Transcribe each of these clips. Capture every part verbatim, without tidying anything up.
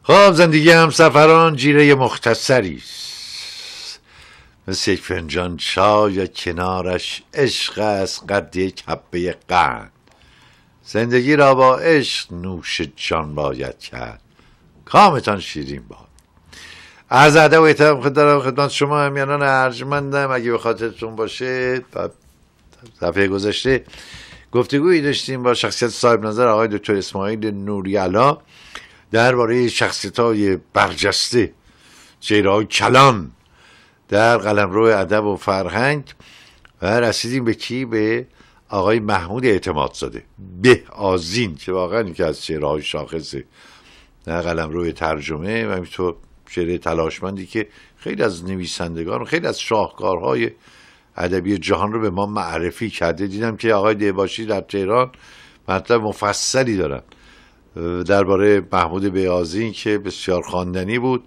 خب زندگی همسفران جیره مختصری است، مثل یک فنجان چای یا کنارش عشق است قد یک حبه قند. زندگی را با عشق نوش جان باید کرد، کامتان شیرین باد. عرض ادب و احترام دارم خدمت شما همیانان ارجمندم. اگه به خاطرتون باشه دفعه گذشته گفتگویی داشتیم با شخصیت صاحب نظر آقای دکتر اسماعیل نوری‌علا درباره شخصیت‌های برجسته، چهره‌های کلان در قلمرو ادب و فرهنگ و رسیدیم به کی؟ به آقای محمود اعتمادزاده به آذین که واقعا یکی از چهره‌های شاخصه در قلمرو ترجمه و همینطور چهره تلاشمندی که خیلی از نویسندگان و خیلی از شاهکارهای ادبی جهان رو به ما معرفی کرده. دیدم که آقای دهباشی در تهران مطلب مفصلی دارن درباره محمود بیاضین که بسیار خواندنی بود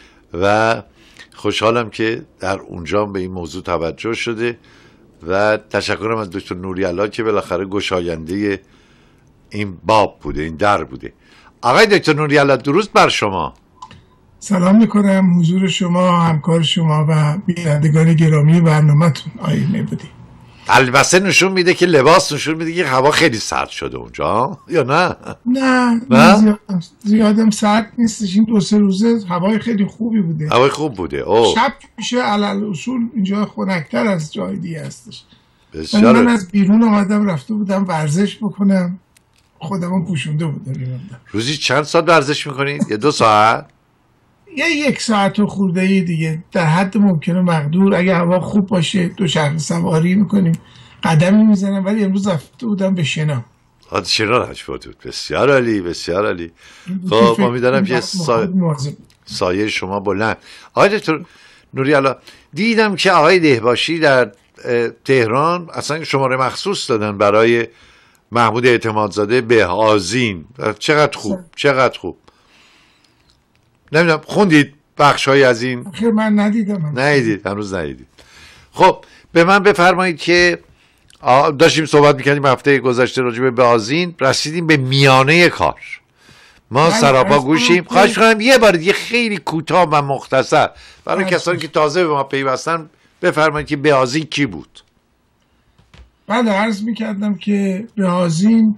و خوشحالم که در اونجا به این موضوع توجه شده و تشکرم از دکتر نوری‌علا که بالاخره گشاینده این باب بوده، این در بوده. آقای دکتر نوری‌علا درود بر شما. سلام میکنم حضور شما، همکار شما و بینندگان گرامی برنامه‌تون. آقای مبودی البته نشون میده که لباس نشون میده که هوا خیلی سرد شده اونجا یا نه؟ نه نه زیادم, زیادم سرد نیستش. این دو سه روزه هوای خیلی خوبی بوده. هوای خوب بوده. اوه. شب میشه علل اصول اینجا خنک‌تر از جای دیگه هستش. بسیار. من از بیرون آمدم رفته بودم ورزش بکنم، خودمون پوشونده بودم. روزی چند ساعت ورزش میکنید؟ یه دو ساعت؟ یه یک ساعت و خورده ای دیگه در حد ممکنه مقدور. اگه هوا خوب باشه دوچرخه سواری میکنیم، قدمی میزنم. ولی امروز رفته بودم به شنا. آد شنا رفت بود. بسیار عالی، بسیار عالی. خب ما میدانم که سا... سایه شما بلند. آقای دکتر نوری‌علا دیدم که آقای دهباشی در تهران اصلا شماره مخصوص دادن برای محمود اعتمادزاده به آذین. چقدر خوب، چقدر خوب. نمیدونم خوندید بخش‌های از این؟ آخه من ندیدم. ندیدید، هنوز ندیدید. خب به من بفرمایید که داشتیم صحبت می‌کردیم هفته گذشته راجع به آذین، رسیدیم به میانه کار. ما سراپا گوشیم. خواهش می‌کنم یه بار دیگه خیلی کوتاه و مختصر برای کسانی که تازه به ما پیوستن بفرمایید که به آذین کی بود؟ بله عرض می‌کردم که به آذین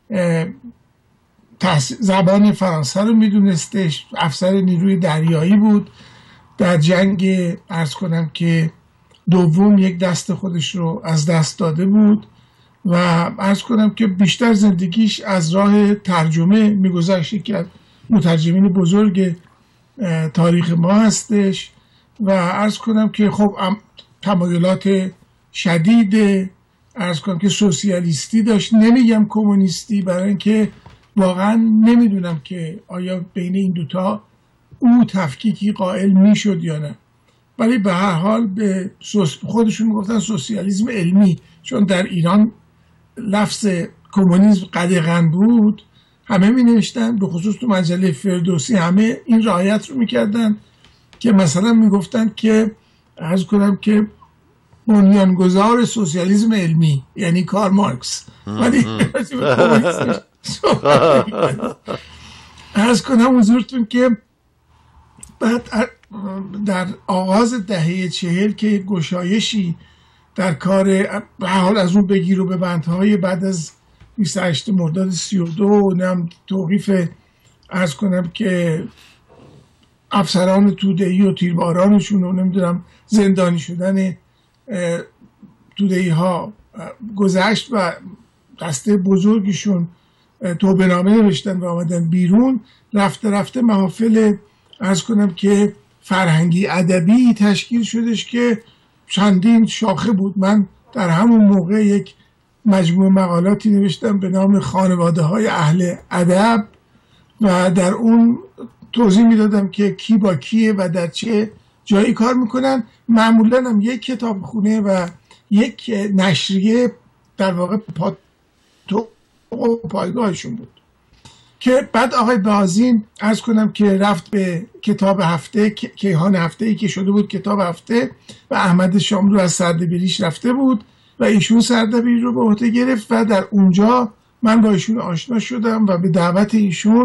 زبان فرانسه رو میدونستش، افسر نیروی دریایی بود. در جنگ عرض کنم که دوم یک دست خودش رو از دست داده بود و عرض کنم که بیشتر زندگیش از راه ترجمه میگذشت که مترجمین بزرگ تاریخ ما هستش و عرض کنم که خب تمایلات شدید عرض کنم که سوسیالیستی داشت، نمیگم کمونیستی، برای اینکه واقعا نمیدونم که آیا بین این دوتا او تفکیکی قائل میشد یا نه، ولی به هر حال به خودشون میگفتن سوسیالیسم علمی، چون در ایران لفظ کمونیسم قدغن بود. همه می نوشتن، به خصوص تو مجله فردوسی همه این رعایت رو میکردن که مثلا میگفتن که عرض کنم که بنیانگذار سوسیالیسم علمی یعنی کارل مارکس، ولی عرض کنم حضورتون که بعد در آغاز دهه چهل که گشایشی در کار به حال از اون بگیر و به بندهای بعد از بیست و هشت مرداد سی و دو نم توقیف عرض کنم که افسران توده‌ای و تیربارانشون و نمیدونم زندانی شدن توده‌ای ها گذشت و دسته بزرگشون توبه نامه نوشتن و آمدن بیرون. رفته رفته محافل عرض کنم که فرهنگی ادبی تشکیل شدش که چندین شاخه بود. من در همون موقع یک مجموعه مقالاتی نوشتم به نام خانواده های اهل ادب و در اون توضیح میدادم که کی با کیه و در چه جایی کار میکنن. معمولا هم یک کتابخونه و یک نشریه در واقع پا و پایگاهشون بود که بعد آقای بازین عرض کنم که رفت به کتاب هفته، کیهان هفته ای که شده بود کتاب هفته و احمد شاملو از سردبیریش رفته بود و ایشون سردبیری رو به عهده گرفت و در اونجا من با ایشون آشنا شدم و به دعوت ایشون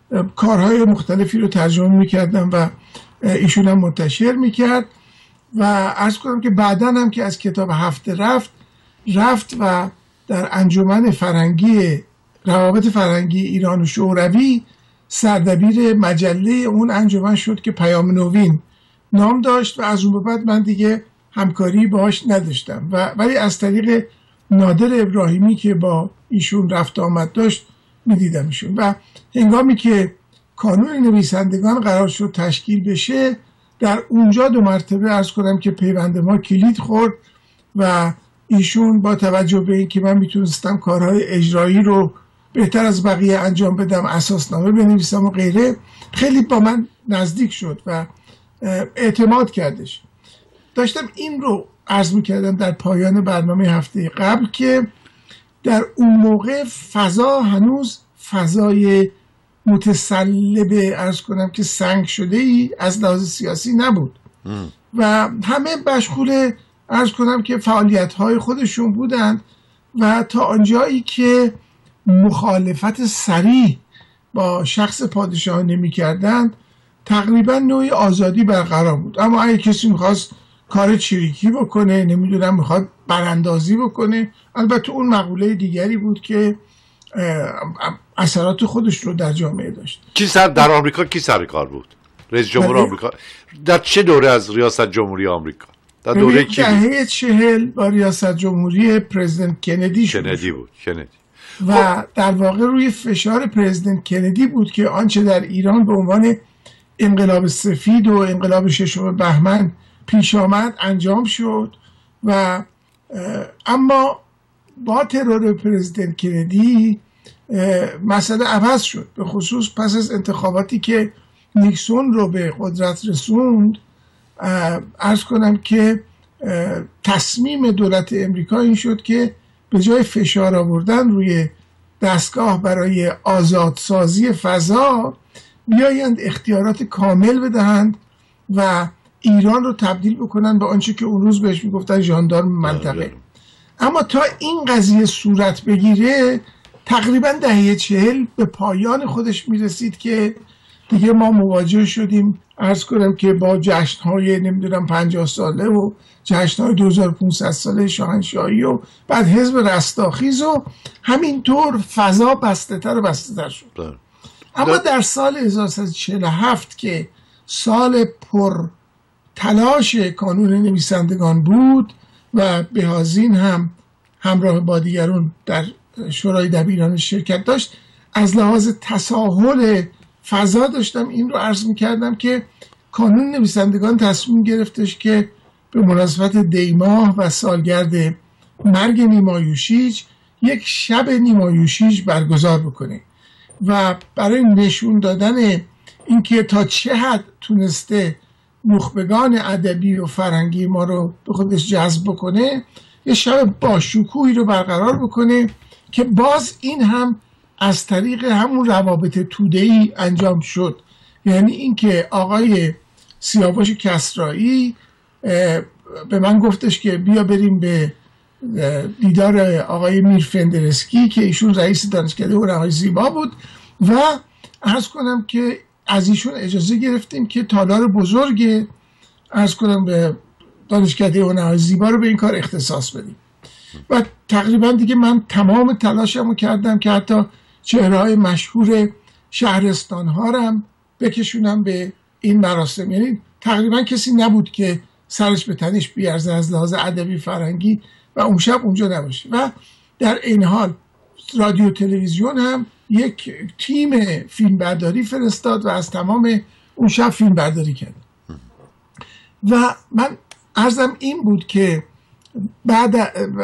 کارهای مختلفی رو ترجمه میکردم و ایشون هم منتشر میکرد و عرض کنم که بعداً هم که از کتاب هفته رفت رفت و در انجمن فرهنگی روابط فرهنگی ایران و شوروی سردبیر مجله اون انجمن شد که پیام نوین نام داشت و از اون به بعد من دیگه همکاری باهاش نداشتم و ولی از طریق نادر ابراهیمی که با ایشون رفت آمد داشت میدیدم ایشون و هنگامی که کانون نویسندگان قرار شد تشکیل بشه در اونجا دو مرتبه عرض کنم که پیوند ما کلید خورد و ایشون با توجه به این که من میتونستم کارهای اجرایی رو بهتر از بقیه انجام بدم، اساسنامه بنویسم و غیره، خیلی با من نزدیک شد و اعتماد کردش. داشتم این رو عرض میکردم در پایان برنامه هفته قبل که در اون موقع فضا هنوز فضای متسلب عرض کنم که سنگ شده ای از لحاظ سیاسی نبود ام. و همه مشغول عرض کنم که فعالیت های خودشون بودند و تا آنجایی که مخالفت صریح با شخص پادشاه نمی کردند تقریبا نوعی آزادی برقرار بود. اما اگه کسی میخواست کار چریکی بکنه، نمیدونم میخواد براندازی بکنه، البته اون مقوله دیگری بود که اثرات خودش رو در جامعه داشت. کی سر در آمریکا کی سر کار بود؟ رئیس جمهور آمریکا در چه دوره از ریاست جمهوری آمریکا؟ در دوره کی؟ دهه چهل با ریاست جمهوری پرزیدنت کندی شد. کندی بود. کندی. و در واقع روی فشار پرزیدنت کندی بود که آنچه در ایران به عنوان انقلاب سفید و انقلاب ششم بهمن پیش آمد انجام شد و اما با ترور پرزیدنت کندی مسئله عوض شد، به خصوص پس از انتخاباتی که نیکسون رو به قدرت رسوند. عرض کنم که تصمیم دولت امریکا این شد که به جای فشار آوردن روی دستگاه برای آزادسازی فضا بیایند اختیارات کامل بدهند و ایران رو تبدیل بکنن به آنچه که اون روز بهش میگفتن ژاندارم منطقه. اما تا این قضیه صورت بگیره تقریبا دهه چهل به پایان خودش میرسید که دیگه ما مواجه شدیم عرض کنم که با جشنهای نمیدونم پنجاه ساله و جشنهای دو هزار و پانصد ساله شاهنشاهی و بعد حزب رستاخیز و همینطور فضا بسته تر و بسته تر شد. ده. اما در سال هزار و سیصد و چهل و هفت که سال پر تلاش کانون نویسندگان بود و بهازین هم همراه با دیگران در شورای دبیران شرکت داشت، از لحاظ تساهل فضا داشتم این رو عرض میکردم که کانون نویسندگان تصمیم گرفتش که به مناسبت دیماه و سالگرد مرگ نیما یوشیج یک شب نیما یوشیج برگزار بکنه و برای نشون دادن اینکه تا چه حد تونسته نخبگان ادبی و فرهنگی ما رو به خودش جذب بکنه یه شب با شکوهی رو برقرار بکنه که باز این هم از طریق همون روابط توده‌ای انجام شد. یعنی اینکه آقای سیاوش کسرایی به من گفتش که بیا بریم به دیدار آقای میر فندرسکی که ایشون رئیس دانشکده هنرهای زیبا بود و عرض کنم که از ایشون اجازه گرفتیم که تالار بزرگ عرض کنم به دانشکده هنرهای زیبا رو به این کار اختصاص بدیم و تقریبا دیگه من تمام تلاشمو کردم که حتی چهره‌های مشهور شهرستان ها رو هم بکشونم به این مراسم. یعنی تقریبا کسی نبود که سرش به تنش بیارزه از لحاظ ادبی فرهنگی و اون شب اونجا نباشه. و در این حال رادیو تلویزیون هم یک تیم فیلم برداری فرستاد و از تمام اون شب فیلم برداری کرد. و من عرضم این بود که بعد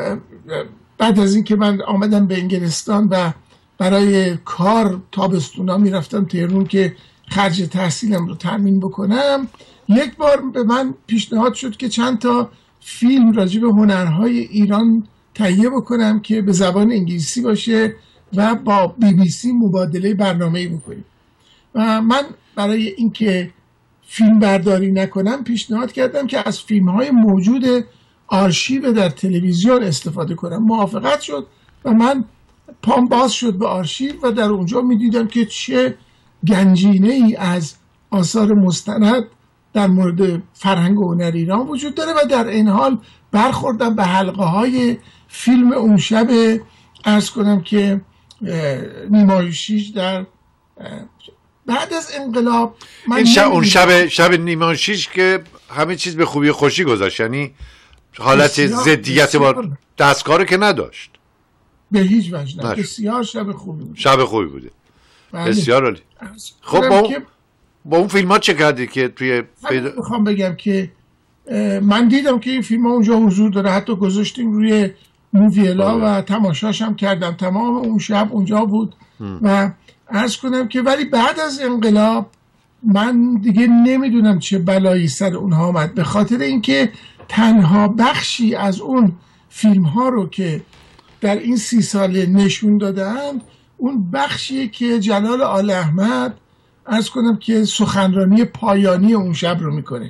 بعد از این که من آمدم به انگلستان و برای کار تابستونا میرفتم تهران که خرج تحصیلم رو تامین بکنم، یک بار به من پیشنهاد شد که چند تا فیلم راجع به هنرهای ایران تهیه بکنم که به زبان انگلیسی باشه و با بی بی سی مبادله برنامه‌ای بکنیم. و من برای اینکه فیلم برداری نکنم پیشنهاد کردم که از فیلم‌های موجود آرشیو در تلویزیون استفاده کنم. موافقت شد و من پام باز شد به آرشیو و در اونجا می‌دیدم که چه گنجینه ای از آثار مستند در مورد فرهنگ و هنر ایران وجود داره و در این حال برخوردم به حلقه های فیلم اون شب، عرض کنم که نیمایشیش در بعد از انقلاب. این شب اون شب شب نیمایشیش که همه چیز به خوبی خوشی گذشت، یعنی حالت ضدیت با دستکار که نداشت به هیچ وجه نه. بسیار شب خوبی بود. شب خوبی بوده. بله. بسیار عالی. خب با اون, با اون فیلم ها چه کردی که توی پیدا... میخوام بگم که من دیدم که این فیلم ها اونجا حضور داره، حتی گذاشتیم روی موویلا و تماشاش هم کردم. تمام اون شب اونجا بود م. و عرض کنم که ولی بعد از انقلاب من دیگه نمیدونم چه بلایی سر اونها آمد، به خاطر اینکه تنها بخشی از اون فیلم ها رو که در این سی ساله نشون دادن اون بخشیه که جلال آل احمد عرض کنم که سخنرانی پایانی اون شب رو میکنه.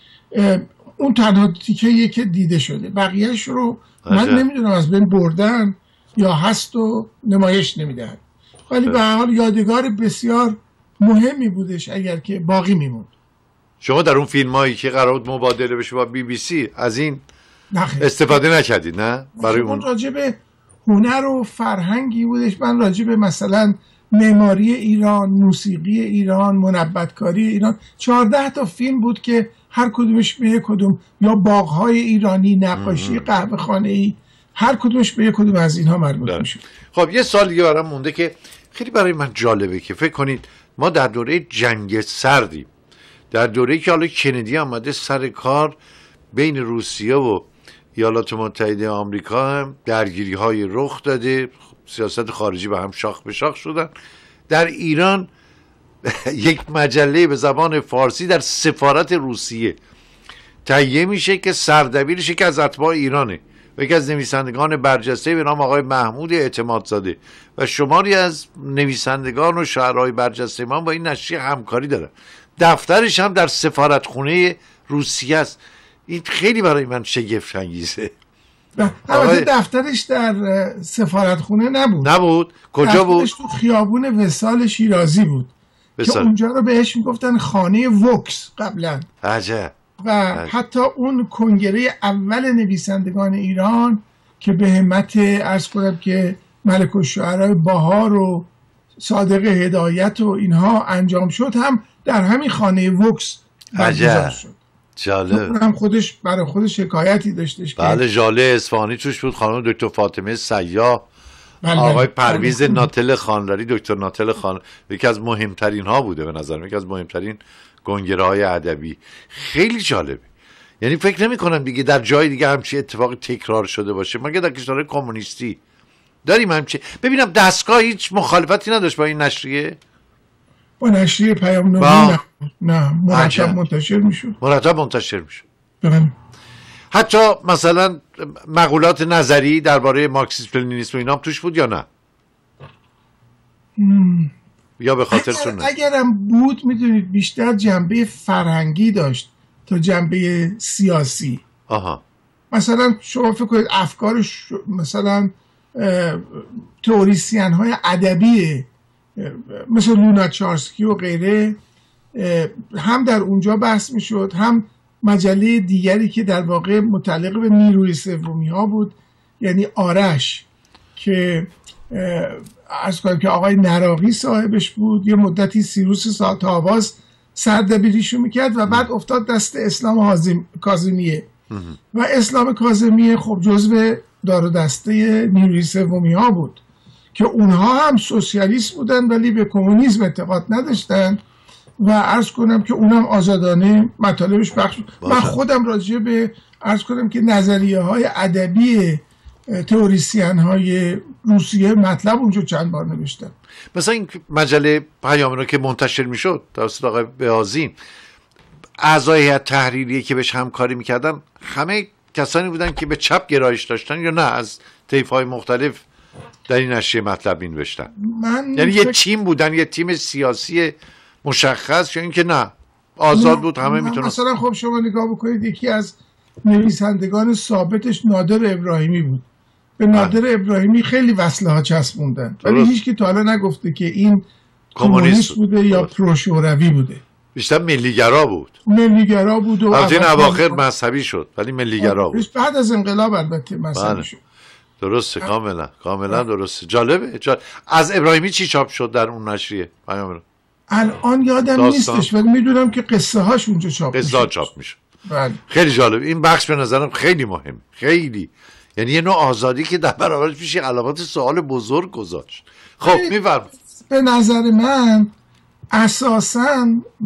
اون تنها تیکه‌ایه که دیده شده، بقیهش رو من نمیدونم از بین بردن یا هست و نمایش نمیدن. ولی به هر حال یادگار بسیار مهمی بودش اگر که باقی میموند. شما در اون فیلم هایی که قرار بود مبادله بشه با بی بی سی از این نخیر. استفاده نکردید نه؟ برای اون راجع به هنر و فرهنگی بودش. من راجع به مثلا معماری ایران، موسیقی ایران، منبتکاری ایران، چهارده تا فیلم بود که هر کدومش به یک کدوم، یا باغ‌های ایرانی، نقاشی قهوه خانه‌ای، هر کدومش به یک کدوم از اینها مربوط میشه. خب یه سال دیگه برام مونده که خیلی برای من جالبه که فکر کنید ما در دوره جنگ سردیم، در دوره‌ای که حالا کندی آمده سر کار، بین روسیه و ایالات متحده آمریکا هم درگیری های رخ داده، سیاست خارجی با هم شاخ به شاخ شدن. در ایران یک مجله به زبان فارسی در سفارت روسیه تهیه میشه که سردبیرش یکی از اتباع ایرانه و یکی از نویسندگان برجسته به نام آقای محمود اعتمادزاده و شماری از نویسندگان و شاعرای برجسته ما با این نشریه همکاری دارن. دفترش هم در سفارتخونه روسیه است. این خیلی برای من شگفت انگیزه. البته دفترش در سفارتخونه نبود. نبود؟ کجا بود؟ دفترش تو خیابون وصال شیرازی بود بسال. که اونجا رو بهش میگفتن خانه وکس قبلا. عجب. و عجب. حتی اون کنگره اول نویسندگان ایران که به همت عرض کنم که ملک الشعرای بهار و صادق هدایت و اینها انجام شد هم در همین خانه وکس برگزار شد. جالب. هم خودش برای خودش شکایتی داشتش. بله ژاله اصفهانی توش بود، خانم دکتر فاطمه سیاح، بله آقای پرویز بله. ناتل خانلری، دکتر ناتل خان، یکی از مهمترین ها بوده به نظر من، یکی از مهمترین گنگره های ادبی. خیلی جالبه. یعنی فکر نمی کنم دیگه در جای دیگه همچین اتفاقی تکرار شده باشه مگه در کشورهای کمونیستی داریم همچین. ببینم دستگاه هیچ مخالفتی نداشت با این نشریه؟ با نشریه پیام نامه نه نه مرتب منتشر میشد. مرتب منتشر میشد. بله. حتی مثلا مقولات نظری درباره مارکسیسم لنینیسم و اینا هم توش بود یا نه؟ مم. یا به خاطرتون اگر اگرم بود میدونید بیشتر جنبه فرهنگی داشت تا جنبه سیاسی. آها. مثلا شما فکر کنید افکار ش... مثلا تئوریسین های ادبی مثل لوناچارسکی و غیره هم در اونجا بحث میشد، هم مجله دیگری که در واقع متعلق به نیروی سومی ها بود، یعنی آرش، که عرض کنم که آقای نراقی صاحبش بود، یه مدتی سیروس سالتاباز سردبیریشو میکرد و بعد افتاد دست اسلام کاظمیه و اسلام کاظمیه خب جزو دار و دسته نیروی سومی ها بود که اونها هم سوسیالیست بودن ولی به کمونیسم اعتقاد نداشتن و عرض کنم که اونم آزادانه مطالبش پخش. من خودم راجع به عرض کنم که نظریه های ادبی تئوریسین های روسیه مطلب اونجا چند بار نوشتم. مثلا این مجله پیام که منتشر میشد توسط آقای بهازین، اعضای هیئت تحریریه که بهش همکاری میکردن همه کسانی بودن که به چپ گرایش داشتن یا نه از طیف‌های مختلف در این نشریه مطلب نوشتن؟ یعنی یه تیم بودن، یه تیم سیاسی مشخص، یا اینکه نه آزاد بود همه میتونن؟ مثلا خب شما نگاه بکنید یکی از نویسندگان ثابتش نادر ابراهیمی بود. به نادر ابراهیمی خیلی وصله ها چسبوندن ولی هیچ کی تا حالا نگفته که این کمونیست بوده یا پروشوروی بوده، بیشتر ملیگرا بود. ملیگرا بود و البته این اواخر مذهبی شد ولی ملیگرا بود. بعد از انقلاب البته مذهبی شد. درسته، کاملا کاملا درسته. جالبه. جال... از ابراهیمی چی چاپ شد در اون نشریه؟ الان یادم داستان. نیستش ولی میدونم که قصه هاش اونجا چاپ میشه. قصه چاپ میشه. بله. خیلی جالب. این بخش به نظرم خیلی مهم، خیلی، یعنی یه نوع آزادی که در برابرش میشه علامت سوال بزرگ گذاشت. خب میفرم. به نظر من اساساً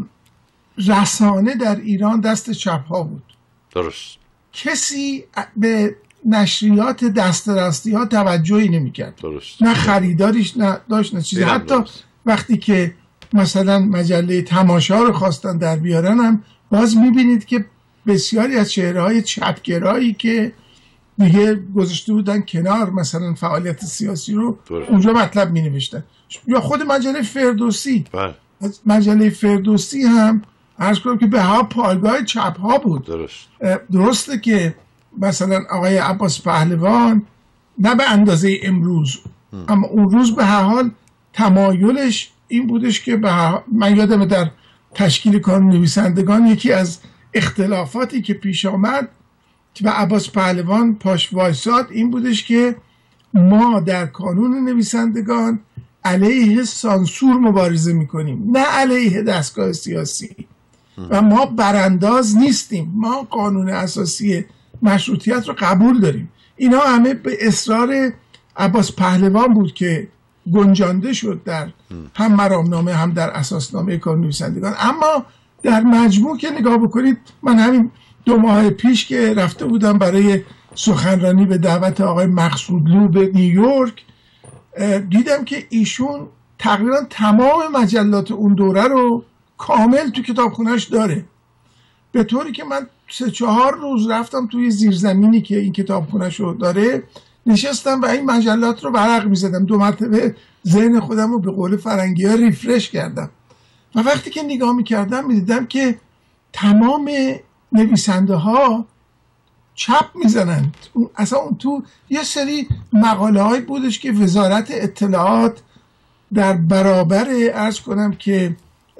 رسانه در ایران دست چپ ها بود. درست. کسی به نشریات دست راستی ها توجهی نمی کرد. درست. نه خریداریش نه داشت نه چیزی. حتی درست. وقتی که مثلا مجله تماشا رو خواستن در بیارن هم باز میبینید که بسیاری از چهره‌های چپگرایی که دیگه گذاشته بودن کنار مثلا فعالیت سیاسی رو درست. اونجا مطلب می نوشتن. یا خود مجله فردوسی بله. مجله فردوسی هم عرض کنم که به ها پایگاه چپ ها بود. درست. درسته که مثلا آقای عباس پهلوان نه به اندازه امروز ام. اما اون روز به هر حال تمایلش این بودش که به هر... من یادم در تشکیل کانون نویسندگان یکی از اختلافاتی که پیش آمد که به عباس پهلوان پاش وایساد این بودش که ما در کانون نویسندگان علیه سانسور مبارزه میکنیم نه علیه دستگاه سیاسی و ما برانداز نیستیم، ما قانون اساسی مشروطیت رو قبول داریم. اینا همه به اصرار عباس پهلوان بود که گنجانده شد در هم مرامنامه هم در اساسنامه کانون نویسندگان. اما در مجموع که نگاه بکنید، من همین دو ماه پیش که رفته بودم برای سخنرانی به دعوت آقای مقصودلو به نیویورک دیدم که ایشون تقریبا تمام مجلات اون دوره رو کامل تو کتابخونه‌اش داره، به طوری که من سه چهار روز رفتم توی زیرزمینی که این کتابخونه‌ش رو داره نشستم و این مجلات رو ورق می‌زدم، دو مرتبه ذهن خودم رو به قول فرنگی‌ها ریفرش کردم و وقتی که نگاه می‌کردم می‌دیدم که تمام نویسنده ها چپ میزنند. اصلا اون تو یه سری مقاله های بودش که وزارت اطلاعات در برابر عرض کنم که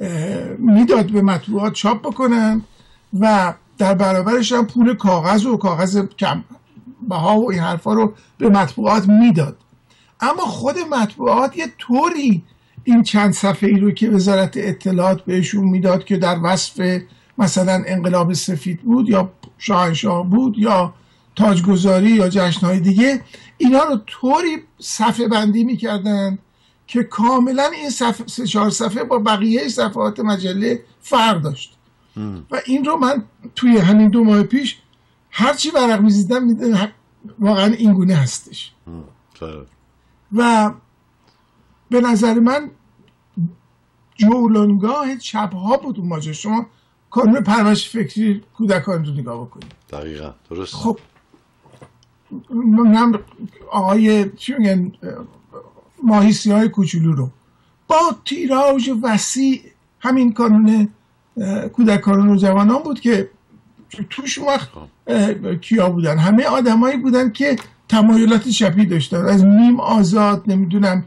میداد به مطبوعات چاپ بکنن و در برابرش هم پول کاغذ و کاغذ کم بها و این حرفا رو به مطبوعات میداد. اما خود مطبوعات یه طوری این چند صفحه ای رو که وزارت اطلاعات بهشون میداد که در وصف مثلا انقلاب سفید بود یا شاهنشاه بود یا تاجگذاری یا جشنهای دیگه، اینا رو طوری صفحه بندی میکردن که کاملا این صفحه سه چهار صفحه با بقیه صفحات مجله فرق داشت ام. و این رو من توی همین دو ماه پیش هرچی ورق میزیدم میدن واقعا این گونه هستش ام. و به نظر من جولانگاه چپ ها بود اون ماجرا. شما کانون پرورش فکری کودکان رو نگاه بکنید. دقیقاً درست. خب من آقای چی میگن ماهیسی های کوچولو رو با تیراژ وسیع همین کانون کودکان و جوانان بود که توش وقت کیا بودن؟ همه آدمایی بودن که تمایلات چپی داشتن، از میم آزاد نمیدونم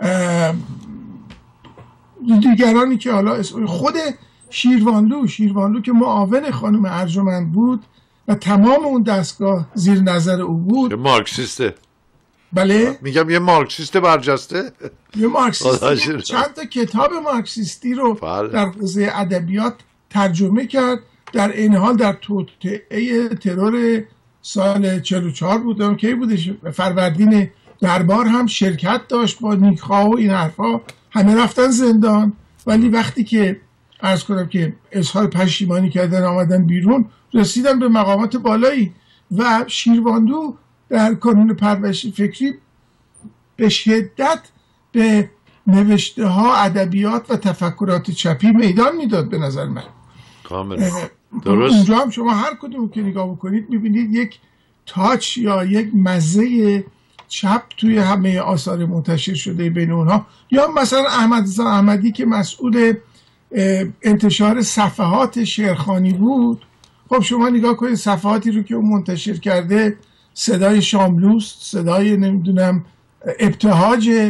دیگرانی که حالا خود شیروانلو شیروانلو که معاون خانم ارجمند بود و تمام اون دستگاه زیر نظر او بود. یه مارکسیسته. بله میگم یه مارکسیست برجسته، یه مارکسیست چند تا کتاب مارکسیستی رو بله. در حوزه ادبیات ترجمه کرد. در این حال در توطئه ترور سال چهل و چهار بودم که بودش فروردین دربار هم شرکت داشت با نیکخواه و این حرفا، همه رفتن زندان، ولی وقتی که عرض کنم که اظهار پشیمانی کردن آمدن بیرون رسیدن به مقامات بالایی. و شیروانلو در کانون پرورش فکری به شدت به نوشته ها ادبیات و تفکرات چپی میدان میداد به نظر من. کاملا درست. اونجا هم شما هر کدوم که نگاه بکنید میبینید یک تاچ یا یک مزه چپ توی همه آثار منتشر شده بین اونها. یا مثلا احمدرضا احمدی که مسئول انتشار صفحات شعرخوانی بود، خب شما نگاه کنید صفحاتی رو که اون منتشر کرده، صدای شاملوست، صدای نمیدونم ابتهاج،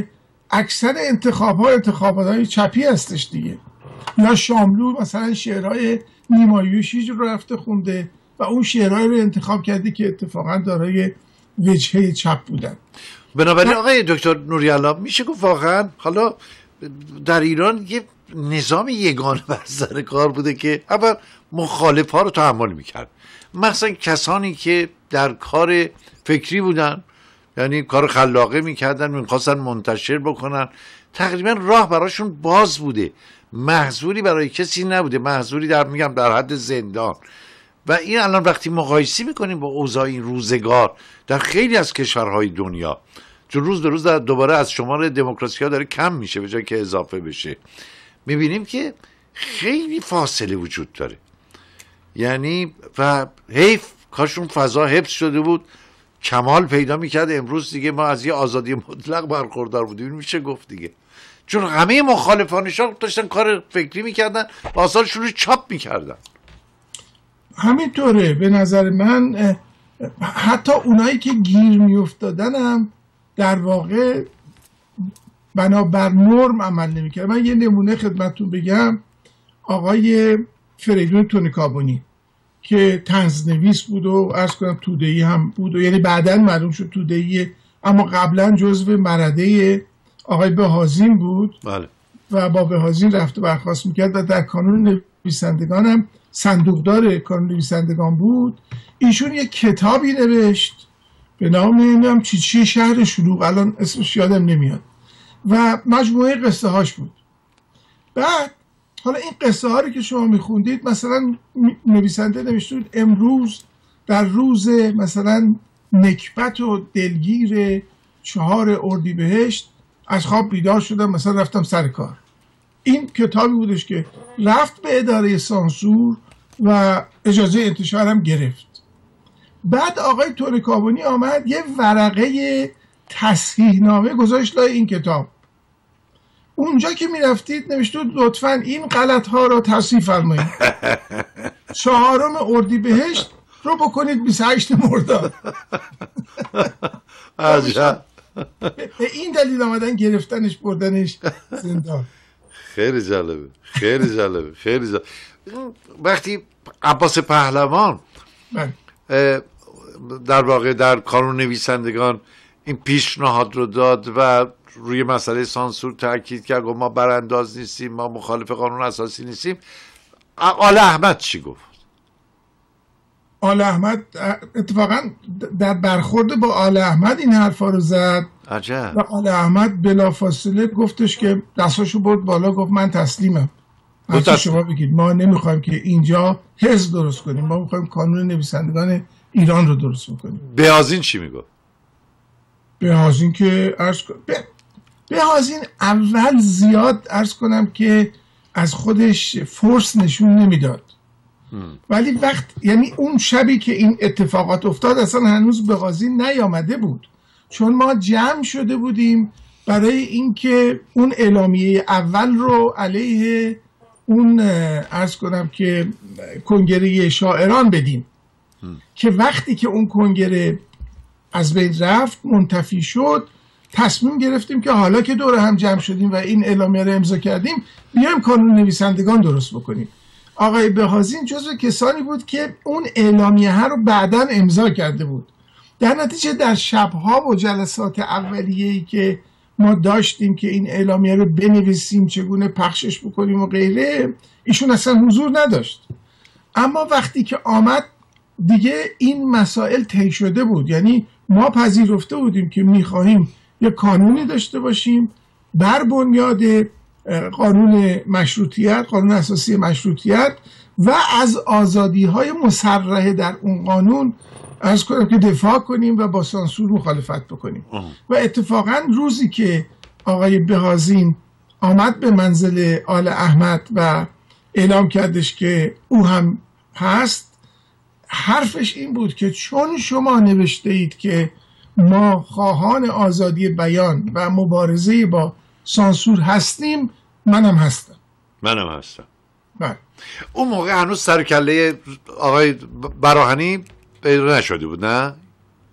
اکثر انتخاب ها انتخابات های چپی هستش دیگه. یا شاملو مثلا شعرهای نیمایوشی رو رفته خونده و اون شعرهای رو انتخاب کرده که اتفاقا دارای وجهه چپ بودن. بنابراین آقای دکتر نوری‌الله میشه گفت واقعا حالا در ایران یه نظام یگانه بر سر کار بوده که اول مخالف ها رو تحمل میکرد، مثلا کسانی که در کار فکری بودن، یعنی کار خلاقه میکردن، میخواستن منتشر بکنن، تقریبا راه براشون باز بوده، محظوری برای کسی نبوده، محظوری در میگم در حد زندان. و این الان وقتی مقایسه میکنیم با اوضاع این روزگار در خیلی از کشورهای دنیا، چون روز به روز دوباره از شمار دموکراسی ها داره کم میشه به جای که اضافه بشه، میبینیم که خیلی فاصله وجود داره. یعنی و حیف کاش اون فضا حفظ شده بود، کمال پیدا میکرد. امروز دیگه ما از یه آزادی مطلق برخوردار بودیم، میشه گفت دیگه، چون همه مخالفانشان داشتن کار فکری میکردن و آثارشون رو چاپ میکردن. همینطوره به نظر من. حتی اونایی که گیر میافتادن هم در واقع بنابر نرم عمل نمیکرد. من یه نمونه خدمتتون بگم، آقای فریدون تونکابونی که طنزنویس بود و عرض کنم توده‌ای هم بود و یعنی بعداً معلوم شد توده‌ایه، اما قبلا جزو مرده آقای بهازین بود. بله. و با بهازین رفت و برخاست میکرد و در کانون نویسندگان هم صندوقدار کانون نویسندگان بود. ایشون یک کتابی نوشت به نام نمیدونم چی چی شهر شلوغ، الان اسمش یادم نمیاد، و مجموعه قصه هاش بود. بعد حالا این قصه ها رو که شما میخوندید، مثلا نویسنده نوشته بود امروز در روز مثلا نکبت و دلگیر چهار اردیبهشت از خواب بیدار شدم، مثلا رفتم سر کار. این کتابی بودش که رفت به اداره سانسور و اجازه انتشار هم گرفت. بعد آقای تونکابونی آمد یه ورقه تصحیح نامه گذاشت لای این کتاب. اونجا که میرفتید نوشته لطفاً این غلط ها را تصحیح فرمایید. چهارم اردیبهشت رو بکنید بیست و هشت مرداد. عجب. به این دلیل آمدن گرفتنش بردنش زندان. خیلی جالبه، خیلی جالبه، خیلی جالبه. وقتی عباس پهلوان در واقع در کانون نویسندگان این پیشنهاد رو داد و روی مسئله سانسور تاکید کرد، ما برانداز نیستیم، ما مخالف قانون اساسی نیستیم، آل احمد چی گفت؟ آل احمد اتفاقا در برخورد با آل احمد این حرفا رو زد. عجب. و آل احمد بلافاصله گفتش که دستاشو برد بالا، گفت من تسلیمم، هرچی شما بگید، ما نمیخوایم که اینجا حزب درست کنیم، ما میخوایم کانون نویسندگان ایران رو درست بکنیم. بهازین چی میگفت؟ بهازین که عرض کنم به... بهازین اول زیاد عرض کنم که از خودش فورس نشون نمیداد، ولی وقت یعنی اون شبی که این اتفاقات افتاد اصلا هنوز بهازین نیامده بود، چون ما جمع شده بودیم برای اینکه اون اعلامیه اول رو علیه اون عرض کنم که کنگره شاعران بدیم که وقتی که اون کنگره از بین رفت منتفی شد، تصمیم گرفتیم که حالا که دور هم جمع شدیم و این اعلامیه رو امضا کردیم بیایم کانون نویسندگان درست بکنیم. آقای بهازین جزو کسانی بود که اون اعلامیه رو بعداً امضا کرده بود. در نتیجه در شبها و جلسات اولیه‌ای که ما داشتیم که این اعلامیه رو بنویسیم، چگونه پخشش بکنیم و غیره، ایشون اصلا حضور نداشت. اما وقتی که آمد دیگه این مسائل طی شده بود، یعنی ما پذیرفته بودیم که میخواهیم یک قانونی داشته باشیم بر بنیاد قانون مشروطیت، قانون اساسی مشروطیت، و از آزادی‌های مصرح در اون قانون از کنیم که دفاع کنیم و با سانسور مخالفت بکنیم. و اتفاقا روزی که آقای بهازین آمد به منزل آل احمد و اعلام کردش که او هم هست، حرفش این بود که چون شما نوشته اید که ما خواهان آزادی بیان و مبارزه با سانسور هستیم، منم هستم. منم هستم. بله. اون موقع هنوز سر کله آقای براهنی پیدا نشده بود، نه؟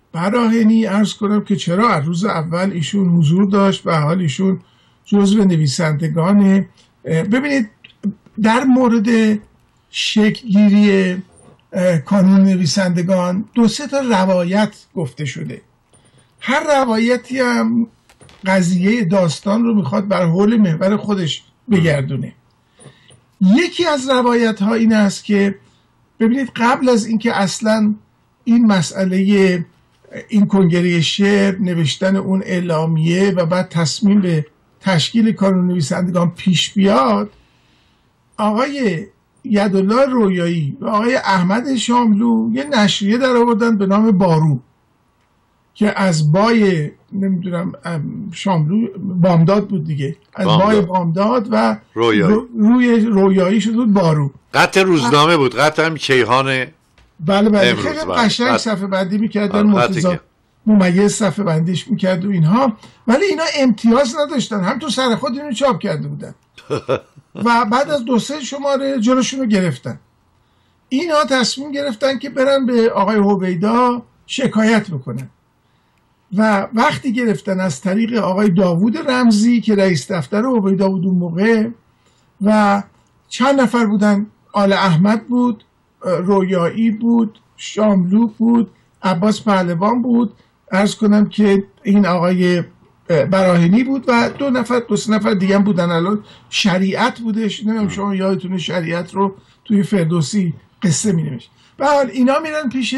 براهنی عرض کنم که چرا از روز اول ایشون حضور داشت و حال ایشون جزو نویسندگان. ببینید در مورد شکلگیری کانون نویسندگان دو سه تا روایت گفته شده. هر روایتی هم قضیه داستان رو میخواد بر حول محور خودش بگردونه. یکی از روایت ها این است که ببینید قبل از اینکه اصلا این مسئله این کنگره شعر، نوشتن اون اعلامیه و بعد تصمیم به تشکیل کانون نویسندگان پیش بیاد، آقای یدالله رویایی و آقای احمد شاملو یه نشریه در آوردن به نام بارو که از بای نمیدونم شاملو بامداد بود دیگه، از بامداد. بای بامداد و رویایی. رو روی رویایی شد بود بارو. قطع روزنامه بود، قطع هم کیهان. بله بله خیلی قشنگ صفحه بندی میکردن، مرتضی ممیز صفحه بندیش میکرد و اینها، ولی اینا امتیاز نداشتن، هم تو سر خود اینو چاپ کرده بودن و بعد از دو سه شماره جلوشون رو گرفتن. اینا تصمیم گرفتن که برن به آقای هویدا شکایت بکنن و وقتی گرفتن از طریق آقای داوود رمزی که رئیس دفتر هویدا بود اون موقع و چند نفر بودن، آل احمد بود، رویایی بود، شاملو بود، عباس پهلوان بود، عرض کنم که این آقای براهنی بود و دو نفر دو سه نفر دیگه هم بودن. الان شریعت بودش، نمیدونم شما یادتونه شریعت رو توی فردوسی قصه می‌نوشت. به حال اینا میرن پیش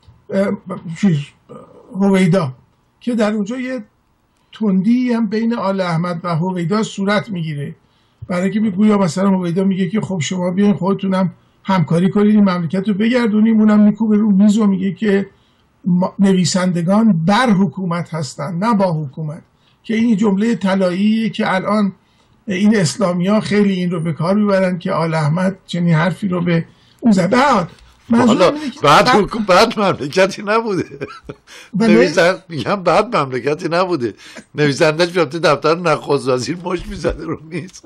هویدا که در اونجا یه تندی هم بین آل احمد و هویدا صورت میگیره، برای که گویا مثلا هویدا میگه که خب شما بیاین خودتونم همکاری کنید این مملکت رو بگردونیم، اونم میکوبه رو میز و میگه که نویسندگان بر حکومت هستن نه با حکومت، که این جمله طلاییه که الان این اسلامی ها خیلی این رو به کار میبرن که آل احمد چنین حرفی رو به اون زده. حالا بعد حکومت بعد مملکتی نبوده، نویسنده میگم بعد مملکتی نبوده، نویسندهش میرفته دفتر نخست وزیر مشت میزده رو میز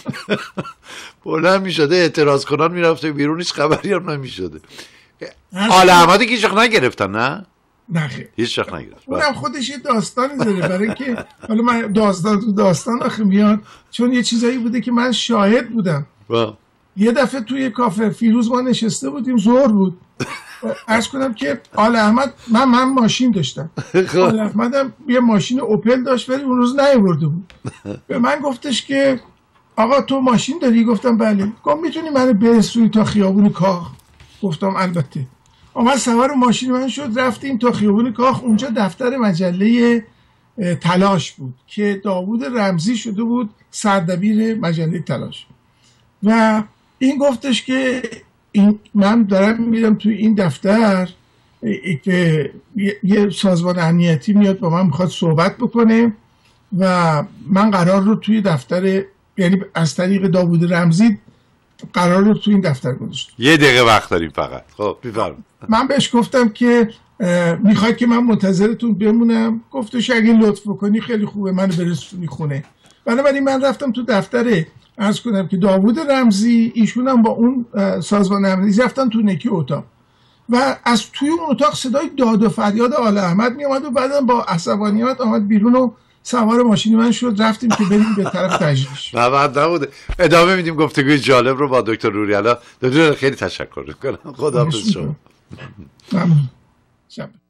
بلند میشده، اعتراض کنان میرفته بیرون، هیچ خبری هم نمیشده. آل احمدی که شخ نگرفتن نه؟ نه خیلی هیچ شخ نگرفت. اونم خودش یه داستانی داره، برای که حالا من داستان تو داستان آخه میاد، چون یه چیزایی بوده که من شاهد بودم. با. یه دفعه توی کافه فیروز ما نشسته بودیم، ظهر بود، عرض کنم که آل احمد، من من ماشین داشتم، آل احمدم یه ماشین اوپل داشت ولی اون روز نیاورده بود. به من گفتش که آقا تو ماشین داری؟ گفتم بله. گفت میتونی منو برسونی تا خیابون کاخ؟ گفتم البته. آمد سوار ماشین من شد، رفتیم تا خیابون کاخ. اونجا دفتر مجله تلاش بود که داوود رمزی شده بود سردبیر مجله تلاش و این گفتش که این من دارم میرم توی این دفتر که یه سازمان امنیتی میاد با من میخواد صحبت بکنه و من قرار رو توی دفتر، یعنی از طریق داوود رمزی قرار رو توی این دفتر گذاشتم. یه دقیقه وقت داریم فقط. خب بفرمایید. من بهش گفتم که میخواد که من منتظرتون بمونم. گفتش اگه لطف بکنی خیلی خوبه، منو برسونی خونه. بنابراین من رفتم تو دفتر، عرض کنم که داوود رمزی، ایشون هم با اون سازمان امنیتی رفتن تو نکی اتاق و از توی اون اتاق صدای داد و فریاد آل احمد می اومد و بعدم با عصبانیت آمد بیرون و سوار ماشین من شد، رفتیم که بریم به طرف تجریش. نه بعد نبوده. ادامه میدیم گفتگوی جالب رو با دکتر نوری‌علا. دکتر خیلی تشکر میکنم. خداحافظ شما. ممنون. شب